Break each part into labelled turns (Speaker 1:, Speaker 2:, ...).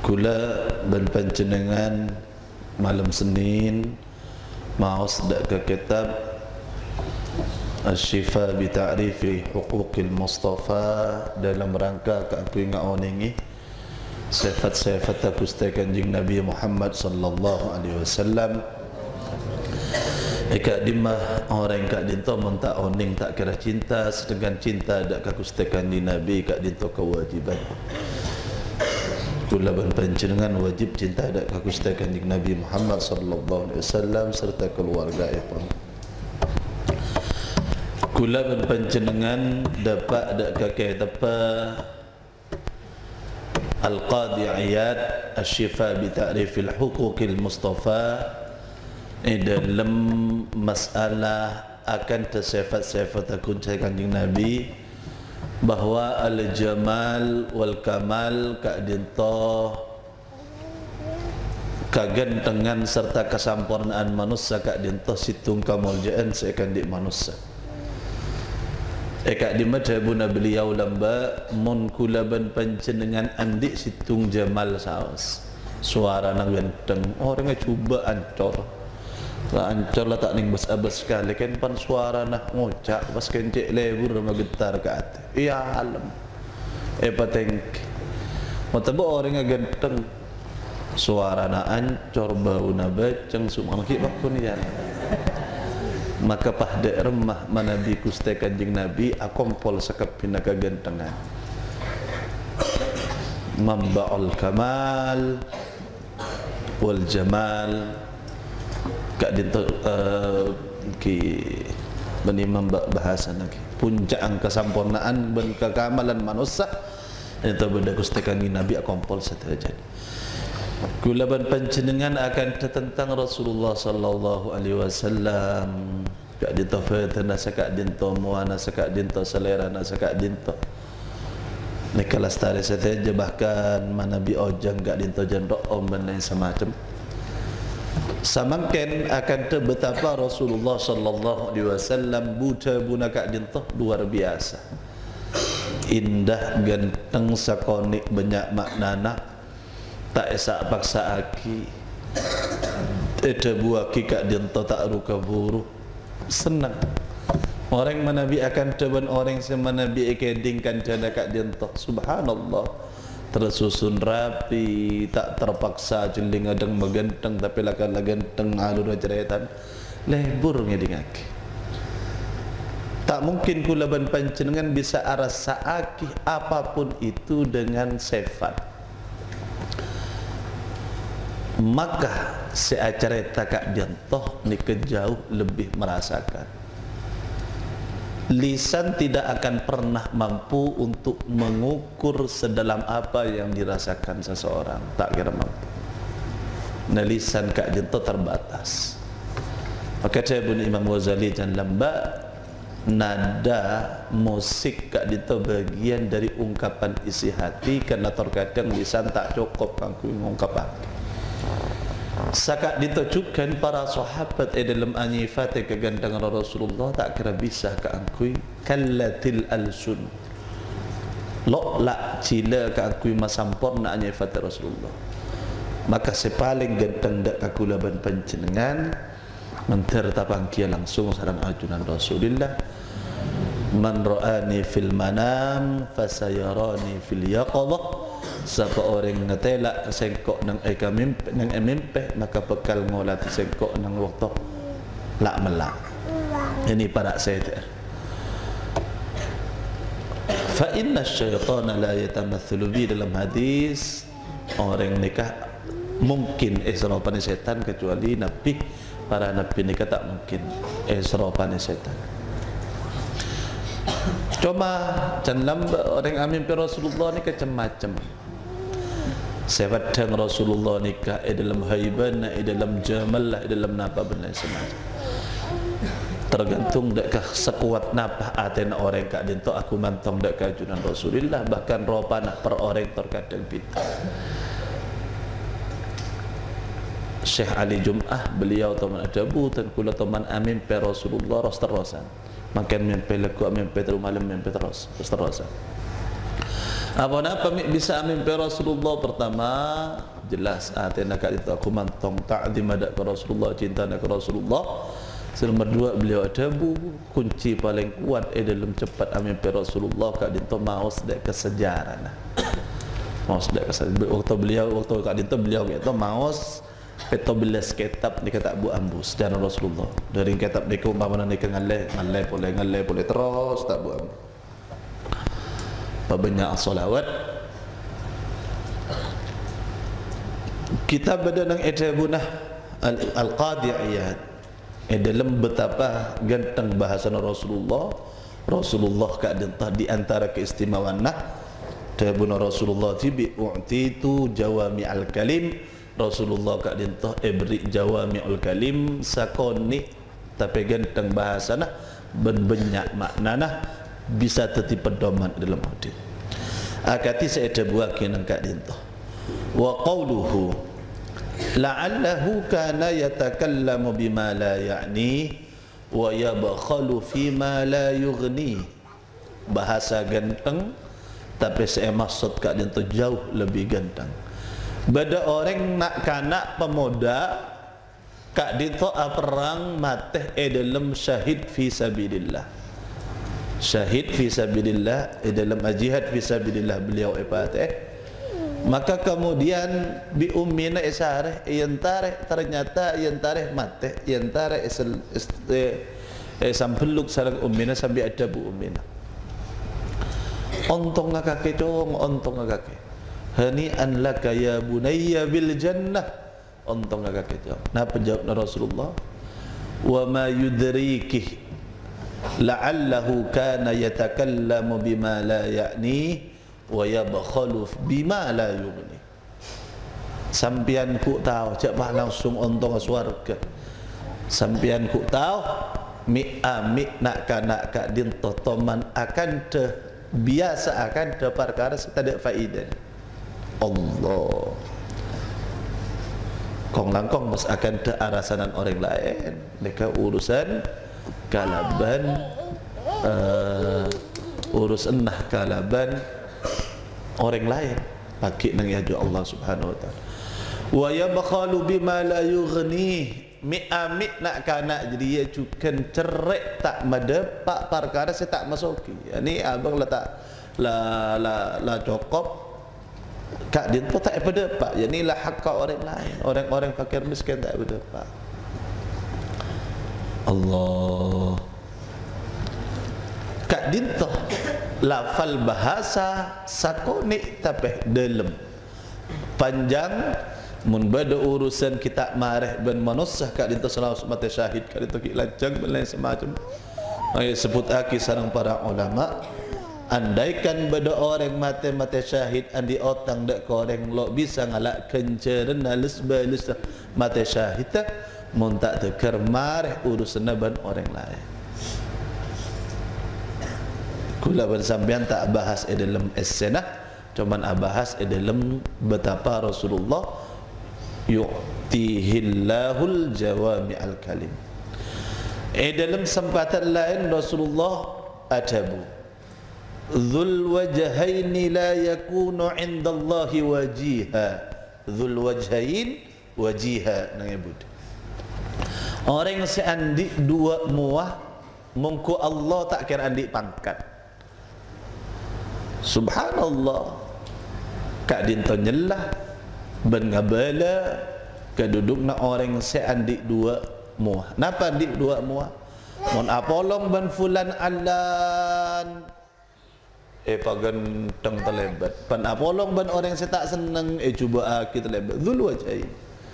Speaker 1: Kula dan panjenengan malam Senin maos dak ke kitab Asy-Syifa bi Ta'rifi Huquqil Mustafa dalam rangka keakui ngaoningi sifat-sifat Gusti Kanjeng Nabi Muhammad sallallahu alaihi wasallam. Eka dimah orang kak dinto mentak oning tak kira cinta sedangkan cinta dak ka Gusti Kanjeng Nabi kak dinto kewajiban. Kula ban panjenengan wajib cinta dak ka Gusti Kanjeng Nabi Muhammad sallallahu alaihi wasallam serta keluarga itu. Kula ban panjenengan dapat dak ka kitab Al-Qadi Iyad Asy-Syifa bi Ta'rifil Huquqil Mustafa dalam masalah akan sifat-sifat Gusti Kanjeng Nabi bahwa al-jamal wal kamal ka'dinto kagantengan serta kesempurnaan manusia ka'dinto situng kamuljaan seakan di manusia. Eka di madhabuna beliau lamba mun kula ban panjenengan andik situng jamal saos suara nang ganteng orangnya coba ancor ancor lah tak ning bas-abas sekali kan pan suara nak ngocak pas kencik lebur magetar ke hati iya alam pateng mataba orangnya ganteng suara nak ancor bau na baceng semua makik bakun ya maka pahda remah manabi Gusti Kanjeng Nabi akompol sakap pina kagantengan mamba'ul kamal wal jamal kak dinto ki benimam bahasa lagi puncak kesempurnaan ben kekamalan manusia itu benda Gusti Kanjeng Nabi akompol saja. Kula ban panjenengan akan tentang Rasulullah sallallahu alaihi wasallam kak dinto fetna sakak dinto muana sakak dinto selera na sakak dinto nikalas tare saja bahkan manabi ojang kak dinto jandok om dan lain semacam samangken akan betapa Rasulullah sallallahu alaihi wasallam buta buna kak dinto luar biasa indah ganteng sakonik banyak maknana tak esak paksa aki ada buah kikak dinto tak ruka buru senang orang manabi akan teban orang semanabi ekedingkan jana kak dinto subhanallah tersusun rapi tak terpaksa jeling adeng megenteng tapi lakan genteng alur ceretan lebur ngedingaki tak mungkin kula ban panjenengan bisa arasa aki apapun itu dengan sifat maka seacara takak diantoh ni kejauh lebih merasakan lisan tidak akan pernah mampu untuk mengukur sedalam apa yang dirasakan seseorang tak kira mampu nah lisan kak diantoh terbatas maka saya pun Imam Ghazali dan lamba nada musik kak diantoh bagian dari ungkapan isi hati karena terkadang lisan tak cukup kangku mengungkapkan sakak ditujukan para sahabat dalam anyifat kegantengan Rasulullah tak kira bisa keangkui kallatil alsun lo la cila keangkui masampurna anyifat Rasulullah maka sepaling ganteng dak kakula ban panjenengan mentertapang kia langsung sareng ajunan Rasulullah man ra'ani fil manam fasayarani fil yaqadha siapa orang ngetela sengkok nang mimpi nang mimpi maka bekal ngolah sengkok nang waktu lak melak ini para saya fa inna syaitana la yatamathalu bi dalam hadis orang nikah mungkin serupan setan kecuali nabi para nabi nikah tak mungkin serupan setan coba jangan orang amin Rasulullah ni macam-macam sifat Rasulullah nikah dalam haibana dalam jamal dalam napa benar semacam tergantung dekkah sekuat napa aten orang kak dinto aku mantong dak kajunan Rasulullah bahkan ropana per orang terkadang bintang Syekh Ali Jum'ah beliau teman adabu dan kula teman amin pe Rasulullah rosterosan makan mimpi laku mimpi terus malam mimpi terus rosterosan Apa nak pamit bisa mimpi Rasulullah? Pertama jelas atena kat itu aku mantong ta'zim ada ke Rasulullah, cinta nak ke Rasulullah. Nomor dua, beliau ada kunci paling kuat dalam cepat mimpi Rasulullah kat itu maus dak kesejaran. Maus dak kesejaran. Waktu kat itu beliau itu maus peto belas kitab ni kata Abu Ambus dan Rasulullah. Dari kitab ni ke umpama ni ke ngalai boleh terus tak buat. Banyak salawat. Kita berdenang edabunah Al-Qadi Iyad dalam betapa ganteng bahasa Rasulullah. Rasulullah kadentah di antara keistimewaan tabuna Rasulullah tibi u'titu jawami al-kalim. Rasulullah kadentah beri jawami al-kalim sakoni tapi ganteng bahasa banyak makna bisa tetap pedoman dalam hadis. Akati saya buakin angkat dinto. Wa qawluhu la'allahu kana yatakallamu bima la ya'ni wa yabkhalu fima la yughni. Bahasa ganteng tapi saya maksud kat dinto jauh lebih ganteng. Bada orang nak kanak pemuda kat dinto perang mati dalam syahid fi sabilillah. Syahid fi sabilillah dalam jihad fi sabilillah beliau maka kemudian bi ummina isareh ternyata yantareh mate yantareh sampeluk sareng ummina sambil ada bu ummina ontong ngakake dong ontong ngakake hani'an laka ya bunayya bil jannah ontong ngakake dong. Nah penjawab Rasulullah wa ma yudrikih la'allahu kana yatakallamu bima la ya'ni wa yabkhalu bima la yughni. Sampian ku tahu cepat langsung ontong swarga. Sampian ku tahu mi nak kanak kak din totoman akan biasa akan perkara tak faedah. Allah kong langkong mas akan arasanan orang lain mereka urusan kalaban urus enah kalaban orang lain pakai nang yaju Allah Subhanahu wa taala. Wa yabkhalu bima la yughni mi amit nak kanak jadi ia cukan cerik tak madepak perkara saya tak masuki. Yani abang letak la cukup kak din tu tak pada pak. Yani la hak orang lain. Orang-orang fakir miskin tak pada pak. Allah kak dintoh lafal bahasa sakonik tapi dalam panjang mun bada urusan kita marah ben manusia kak dintoh selalu mata syahid kak dintoh lancang ben lain semacam ay sebut aki sareng para ulama andaikan bada orang mata syahid andi otang dak koreng lo bisa ngalak kenceren halus balus mata syahid mun tak tekar marah urusan ban orang lain. Kula bersambian tak bahas dalam essenah, cuman bahas dalam betapa Rasulullah yu'tihillahul jawami'al kalim. Dalam sempatan lain Rasulullah atabu dzul wajhaini la yakunu 'indallahi wajiha. Dzul wajhain wajiha nang nyebut. Orang yang seandik dua muah mungku Allah tak kira andik pangkat. Subhanallah. Kak dinto nyelah ben ngabala keduduk na orang seandik dua muah. Napa andik dua muah? Mon apolong ban fulan alan pagan teng telebat. Pan apolong ban orang yang tak seneng cuba kita telebat. Dzul wajhain.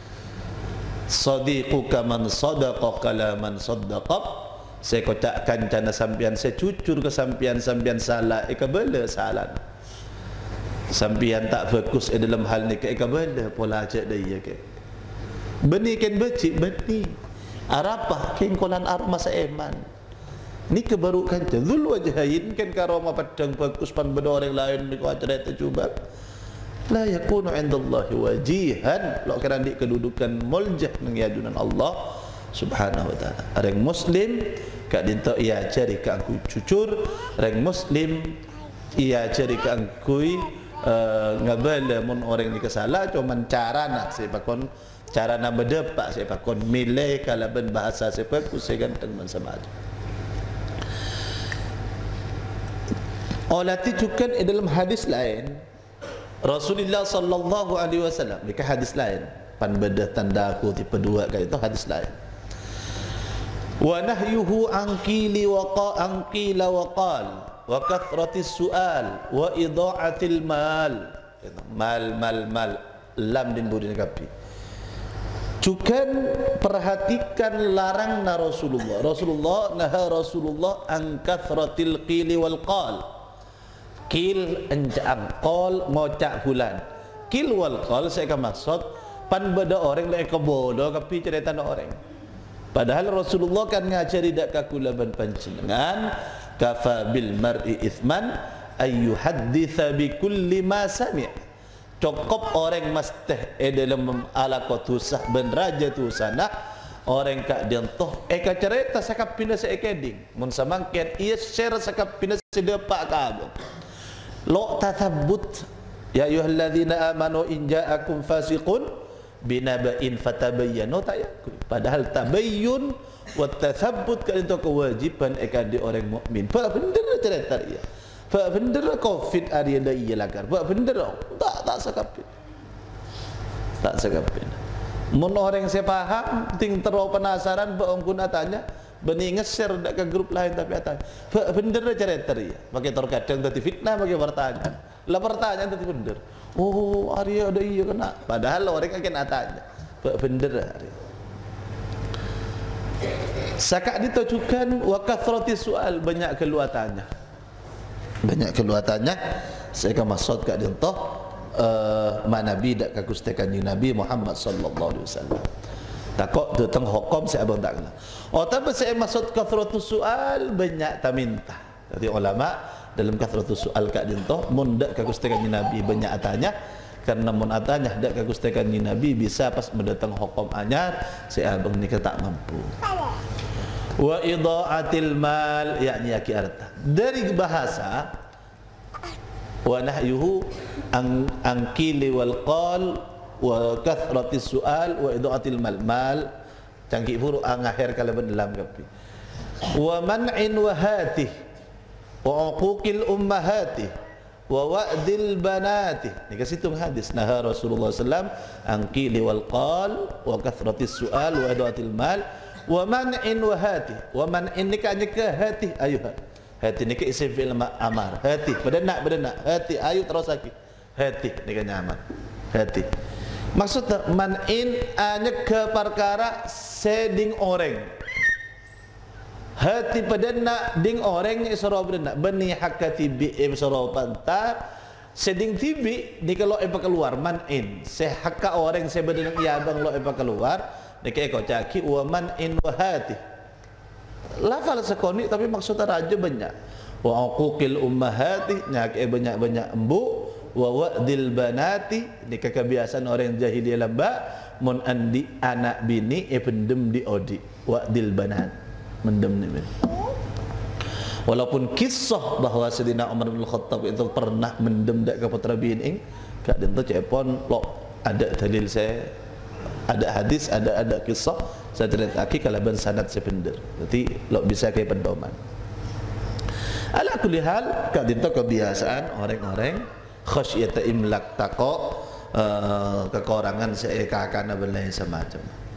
Speaker 1: Sadiquka man sadaqa kalaman saddaqab. Saya kotakkan cana sampian saya cucur ke sampian salah ikabala salah. Sampian tak fokus dalam hal ni ikabala pola ajak dia ke. Beni kan becik beni. Arapah king kolan ar masa iman. Ni kebarukan dzul wajhain kan karoma padang fokus pan benda orang lain ni ko cerita cuba. La yakunu 'indallahi wajihan lo kerana di kedudukan muljah nang yadunan Allah Subhanahu wa taala. Orang muslim kak dinto ia cari ka aku cucur, orang muslim ia cari keangkui ngabala mun orang ni kesalah cuman cara nak sepakon cara nak berdepak sepakon milih kalaban bahasa sepaku seganteng man sama ada. Olati cukan dalam hadis lain Rasulullah sallallahu alaihi wasallam dekat hadis lain pan bedah tanda aku tipe dua kali itu hadis lain. Wa nahyuhu an qili wa qila wa qal wa kathratis sual wa idha'atil mal lam din budin kapi. Cukan perhatikan larang na Rasulullah naha Rasulullah an kathratil qili wal qal. Kil enjang qal ngocak bulan. Kil wal qal saya akan maksud pan beda orang lek kebodoh kapi cerita orang. Padahal Rasulullah kan ngajari dak kakulaban panjenengan kafa bil mar'i ithman ay yuhadditsa bi kulli ma sami'. Cukup orang mesti dalam alaqatusah ben raja tu sana orang kak dientoh ka cerita sakap pindah sekeding mun samangket ia share sakap pindah sedepak kabeh. Lo tathabbut ya ayyuhalladzina amanu in ja'akum fasiqun binaba'in fatabayyanu tayakkul. Padahal tabayyun wa tathabbut kan itu kewajiban di orang mukmin. Pak bener cerita dia. Pak bener covid ada dia lagar. Pak bener tak sakapin. Tak sakapin. Mun orang saya faham ting terlalu penasaran pak om guna tanya beni nge-share dak ke grup lain tapi atanya bener cerita dia pakai terkadang tadi fitnah pakai pertanyaan lah pertanyaan tadi bener oh Arya ada iya kena padahal orang akan atanya bener Arya sakak ditujukan wa kathrati soal banyak keluatannya saya kan maksud kat dia toh nabi dak kagustekan Nabi Muhammad sallallahu alaihi wasallam. Takut tentang hukum saya abang tak kenal. Oh tapi saya maksud kathratus soal banyak tak minta. Jadi ulama dalam kathratus soal kat dintoh mun dak kagustekan Nabi banyak atanya karena mun atanya dak kagustekan Nabi bisa pas mendatang hukum anyar saya abang ni tak mampu. Wa idha'atil mal yakni aki arta. Dari bahasa wa nahyuhu an qili wal qal wa kathratis sual wa idha'atil mal canggih buruk akhir kalau dalam kapi wa man'in wa hatih wa uquqil ummahati wa wa'dil banati ni ke situ hadis nah Rasulullah sallam an qili wal qal wa kathratis sual wa idha'atil mal wa man'in wa hatih wa man'in ni kan ke hati ayuh hati ni ke isim fi'il amar hati bedenak hati ayu terus lagi hati ni kan nyaman hati. Maksudnya man'in hanya ke perkara seding orang. Hati padana ding orang isra bedana bani hakati bi isra pantar seding tibi ni kalau apa keluar man'in se hakka orang se bedana ya bang lo apa keluar ni ke ko caki wa man'in wa hati. Lafal sekoni tapi maksudnya raja banyak. Wa uquqil ummahati nyak banyak embu wa wa'dil banati ni kebiasaan orang jahiliyah lamba mun andi anak bini pendem di odi wa'dil banat mendem ni walaupun kisah bahawa Sayyidina Umar bin Khattab itu pernah mendem dak ke putra bini kak dento cepon lo ada dalil saya ada hadis ada kisah saya cerita aki kalaban sanad sepender jadi lo bisa kayak pedoman ala kulli hal kak dento kebiasaan orang-orang khasyata imlak taqo kekurangan seeka kana belai semacam